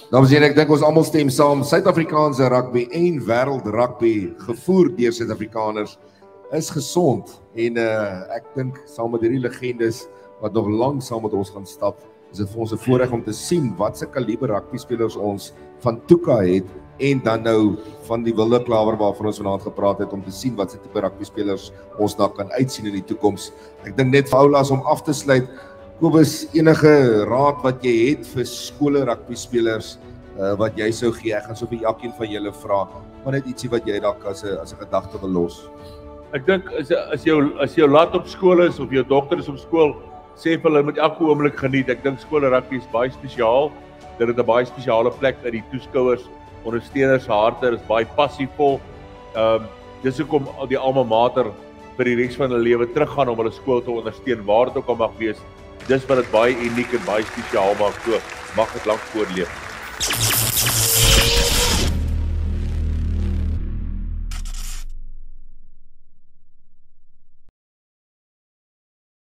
Dames en heren, ek dink ons almal stem saam, Suid-Afrikaanse rugby en wêreld rugby gevoer deur Suid-Afrikaners is gesond en ek dink saam met hierdie legendes wat nog lank saam met ons gaan stap, is dit vir ons 'n voorreg om te sien wat se kaliber rugby spelers ons van Tuka het en dan nou van die wilde klawer waarvan ons vanaand gepraat het om te sien wat se tipe rugby spelers ons daar kan uitsien in die toekoms. Ek dink net vir ouers om af te sluit, Kobus, enige raad wat jy het vir skole rugby spelers wat jy sou gee? Ek gaan so vir elkeen van julle vra, maar net ietsie wat jy dalk as 'n gedagte wil los. Ek dink as jou laat op skool is of jou dogter is op skool, sê vir hulle moet elke oomblik geniet. Ek dink skool rugby is baie spesiaal. Dit het 'n baie spesiale plek in die toeskouers, ondersteuners se harte, is baie passievol. Dis hoekom die alma mater vir die res van hulle lewe teruggaan om hulle skool te ondersteun, waar dit ook al mag wees. Dis wat dit baie uniek en baie spesiaal maak, so mag dit lank voortleef.